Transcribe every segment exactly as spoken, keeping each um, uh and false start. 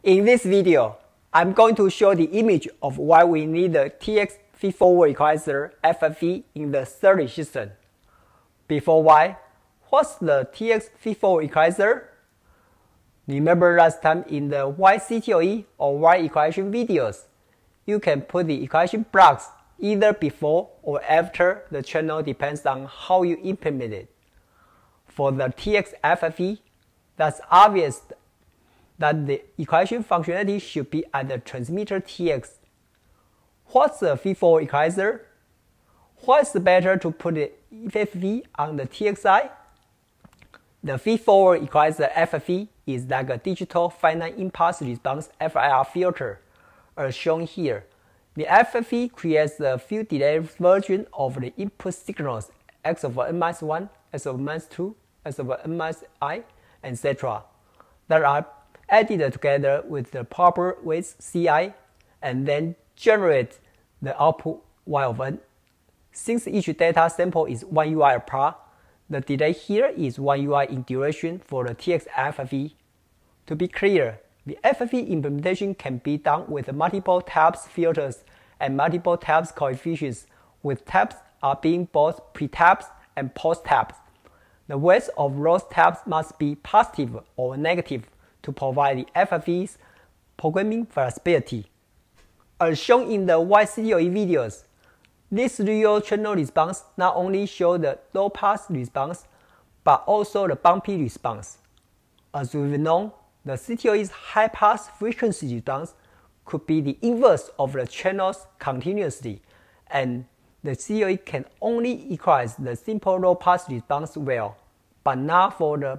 In this video, I'm going to show the image of why we need the T X feed-forward equalizer F F E in the series system. Before why, what's the T X feed-forward equalizer? Remember last time in the Y C T O E or Y equation videos, you can put the equation blocks either before or after the channel depends on how you implement it. For the T X F F E, that's obvious that the equation functionality should be at the transmitter T X. What's the feed-forward equalizer? Why is it better to put the F F E on the T X side? The feed-forward equalizer F F E is like a digital finite impulse response F I R filter, as shown here. The F F E creates a few delayed version of the input signals x over n minus one, x over minus two, x over n minus I, et cetera that are added together with the proper weights C I and then generate the output y of n. Since each data sample is one U I apart, the delay here is one U I in duration for the T X F F E. To be clear, the F F E implementation can be done with multiple taps filters and multiple taps coefficients, with taps are being both pre-taps and post-taps. The weights of those taps must be positive or negative to provide the F F E's programming flexibility. As shown in the Y C T O E videos, this real channel response not only shows the low-pass response, but also the bumpy response. As we've known, the C T O E's high-pass frequency response could be the inverse of the channel's continuously, and the C T O E can only equalize the simple low-pass response well, but not for the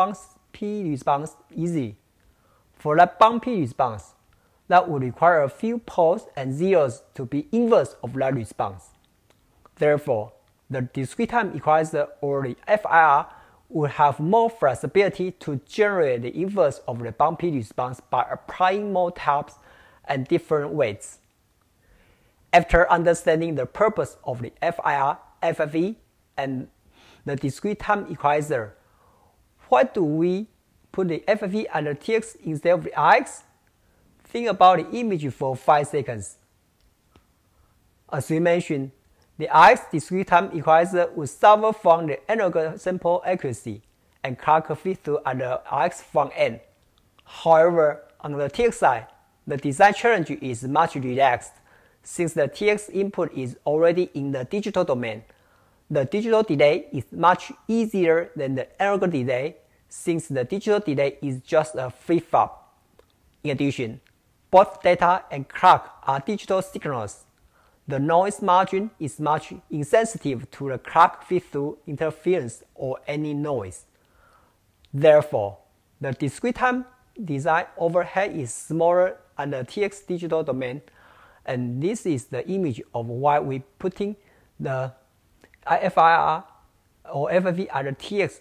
bumpy response easily. For that bumpy response, that would require a few poles and zeros to be inverse of that response. Therefore, the discrete time equalizer or the F I R would have more flexibility to generate the inverse of the bumpy response by applying more taps and different weights. After understanding the purpose of the F I R, F F E, and the discrete time equalizer, why do we put the F F E and the T X instead of the R X? Think about the image for five seconds. As we mentioned, the R X discrete time equalizer would suffer from the analog sample accuracy and clock feed-through at the R X front end. However, on the T X side, the design challenge is much relaxed, since the T X input is already in the digital domain. The digital delay is much easier than the analog delay, since the digital delay is just a flip-flop. In addition, both data and clock are digital signals. The noise margin is much insensitive to the clock feed-through interference or any noise. Therefore, the discrete time design overhead is smaller on the T X digital domain, and this is the image of why we putting the F I R or F F E at the T X.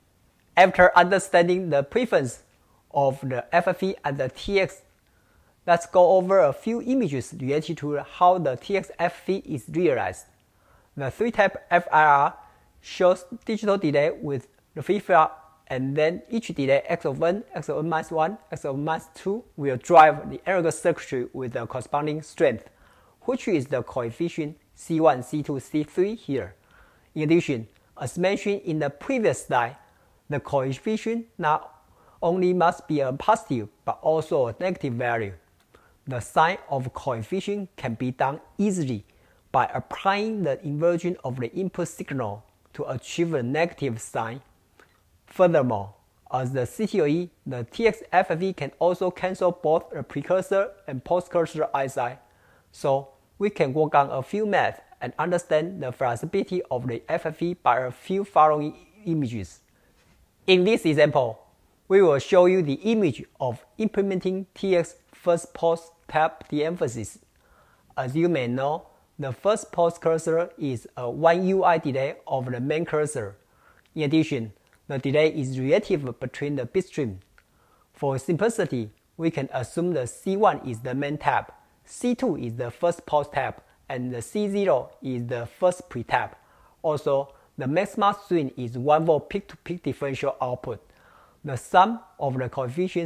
After understanding the preference of the F F E and the T X, let's go over a few images related to how the T X F F E is realized. The three-tap F I R shows digital delay with the flip-flop, and then each delay x over n, x over n minus one, x over minus two will drive the analog circuitry with the corresponding strength, which is the coefficient C one, C two, C three here. In addition, as mentioned in the previous slide, the coefficient not only must be a positive but also a negative value. The sign of coefficient can be done easily by applying the inversion of the input signal to achieve a negative sign. Furthermore, as the C T O E, the T X F F E can also cancel both the precursor and postcursor I S I, so we can work on a few math and understand the flexibility of the F F E by a few following images. In this example, we will show you the image of implementing T X first post tap de-emphasis. As you may know, the first post cursor is a one U I delay of the main cursor. In addition, the delay is relative between the bitstream. For simplicity, we can assume the C one is the main tap, C two is the first post tap, and the C zero is the first pre-tap. Also, the maximum swing is one volt peak-to-peak differential output. The sum of the coefficients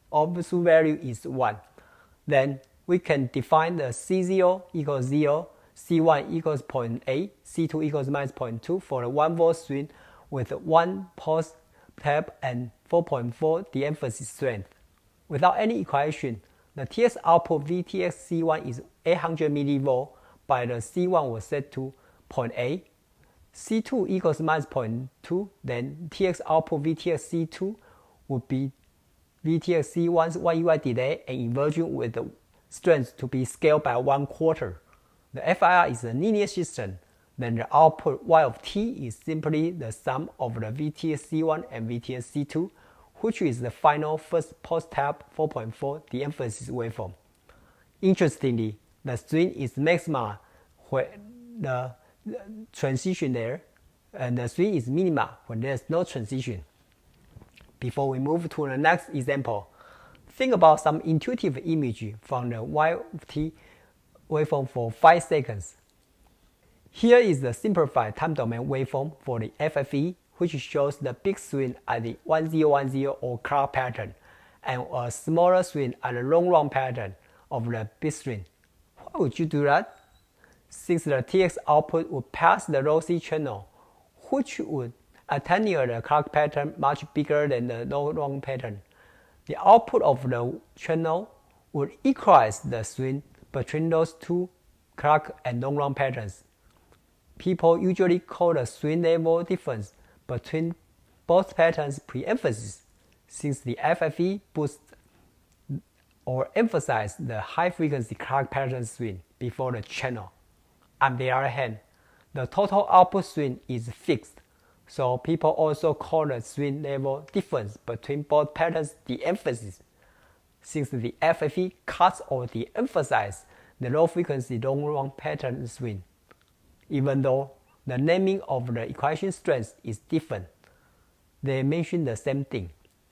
absolute value is one. Then we can define the C zero equals zero, C one equals zero point eight, C two equals minus zero point two for the one volt swing with one pulse tab and four point four de-emphasis strength. Without any equation, the T X output V T X C one is eight hundred millivolts, by the C one was set to zero point eight. C two equals minus zero point two, then T X output V T X C two would be V T X C one's one U I delay and inversion with the strength to be scaled by one quarter. The F I R is a linear system, then the output Y of T is simply the sum of the V T X C one and V T X C two, which is the final first pulse tab four point four de-emphasis waveform. Interestingly, the swing is maxima when the transition there, and the swing is minima when there is no transition. Before we move to the next example, think about some intuitive image from the Y of T waveform for five seconds. Here is the simplified time domain waveform for the F F E, which shows the big swing at the one zero one zero or clock pattern, and a smaller swing at the long run pattern of the big swing. Why would you do that? Since the T X output would pass the Rossi channel, which would attenuate the clock pattern much bigger than the long run pattern, the output of the channel would equalize the swing between those two clock and long run patterns. People usually call the swing level difference between both patterns pre-emphasis, since the F F E boosts or emphasizes the high-frequency clock pattern swing before the channel. On the other hand, the total output swing is fixed, so people also call the swing level difference between both patterns de-emphasis, since the F F E cuts or de-emphasizes the low-frequency long-run pattern swing. Even though the naming of the equation strength is different, they mention the same thing.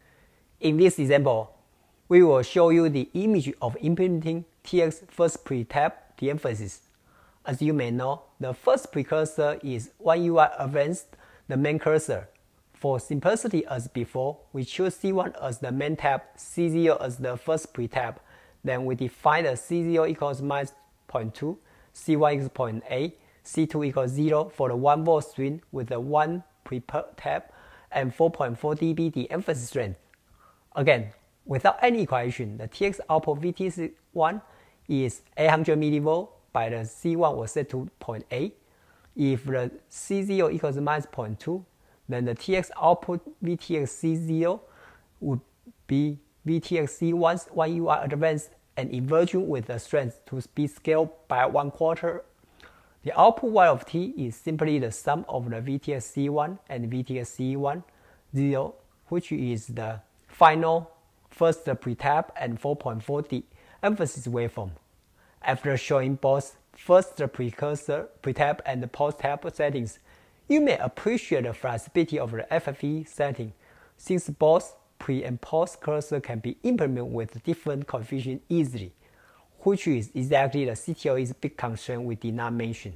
In this example, we will show you the image of implementing T X first pre-tab de-emphasis. As you may know, the first precursor is one U I against the main cursor. For simplicity as before, we choose C one as the main tab, C zero as the first pre-tab. Then we define the C zero equals minus zero point two, C one equals zero point eight, C two equals zero for the one volt swing with the one pre-tab and four point four D B de-emphasis strength. Again, without any equation, the T X output V T C one is eight hundred millivolts, by the C one was set to zero point eight. If the C zero equals minus zero point two, then the T X output V T X C zero would be V T X C one's one U I advance and inversion with the strength to be scaled by one quarter. The output Y of T is simply the sum of the V T X C one and V T X C one zero, which is the final first pre-tab and four point four de-emphasis waveform. After showing both first precursor, pre-tab, and post-tab settings, you may appreciate the flexibility of the F F E setting, since both pre and post cursor can be implemented with different coefficients easily, which is exactly the C T O E's big concern we did not mention.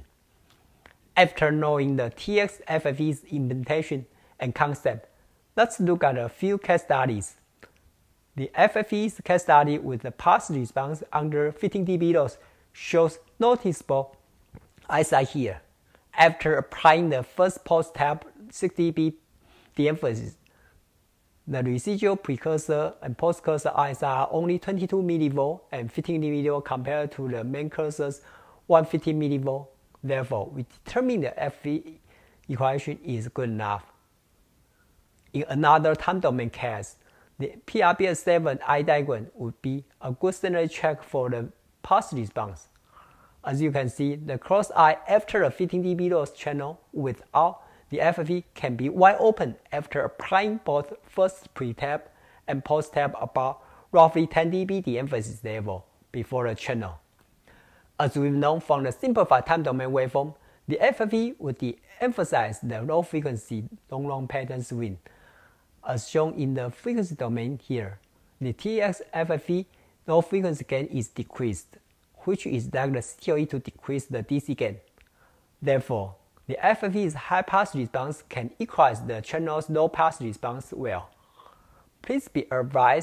After knowing the T X F F E's implementation and concept, let's look at a few case studies. The F F E's case study with the pulse response under fifteen D B loss shows noticeable eyesight here. After applying the first pulse tab sixty D B de-emphasis, the residual precursor and post-cursor eyes are only twenty-two millivolts and fifteen millivolts compared to the main cursor's one hundred fifty millivolts. Therefore, we determine the F F E equation is good enough. In another time domain case, the P R B S seven eye diagram would be a good sanity check for the pulse response. As you can see, the cross eye after a fifteen D B loss channel without the F F E can be wide open after applying both first pre-tab and post-tab about roughly ten D B de-emphasis level before the channel. As we've known from the simplified time domain waveform, the F F E would de-emphasize the low frequency long run pattern swing. As shown in the frequency domain here, the T X F F E low frequency gain is decreased, which is like the C T O E to decrease the D C gain. Therefore, the F F E's high pulse response can equalize the channel's low pulse response well. Please be advised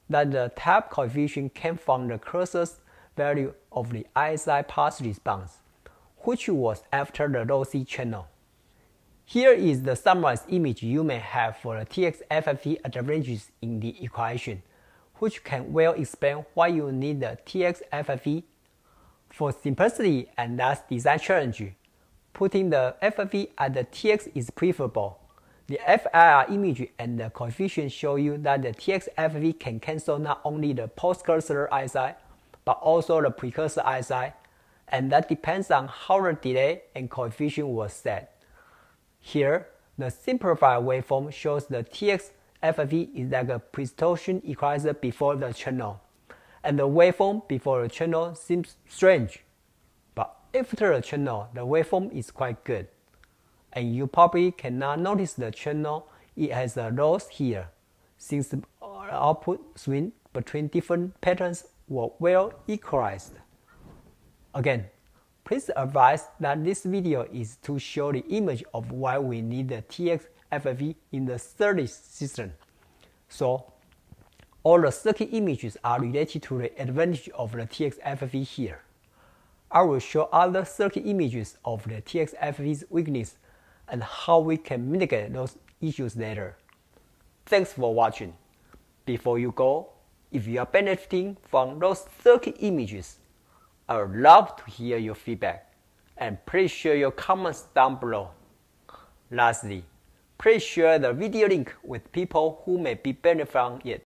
that the tap coefficient came from the closest value of the I S I pulse response, which was after the lossy channel. Here is the summarized image you may have for the T X F F T advantages in the equation, which can well explain why you need the T X F F T. For simplicity and thus design challenge, putting the F F T at the T X is preferable. The F I R image and the coefficient show you that the T X F F T can cancel not only the post-cursor I S I, but also the precursor I S I, and that depends on how the delay and coefficient was set. Here, the simplified waveform shows the T X F F T is like a pre-distortion equalizer before the channel, and the waveform before the channel seems strange, but after the channel, the waveform is quite good. And you probably cannot notice the channel, it has a loss here, since the output swing between different patterns were well equalized. Again, please advise that this video is to show the image of why we need the T X F F T in the third system. So, all the circuit images are related to the advantage of the T X F F T here. I will show other circuit images of the T X F F T's weakness and how we can mitigate those issues later. Thanks for watching. Before you go, if you are benefiting from those circuit images, I would love to hear your feedback, and please share your comments down below. Lastly, please share the video link with people who may be benefiting from it.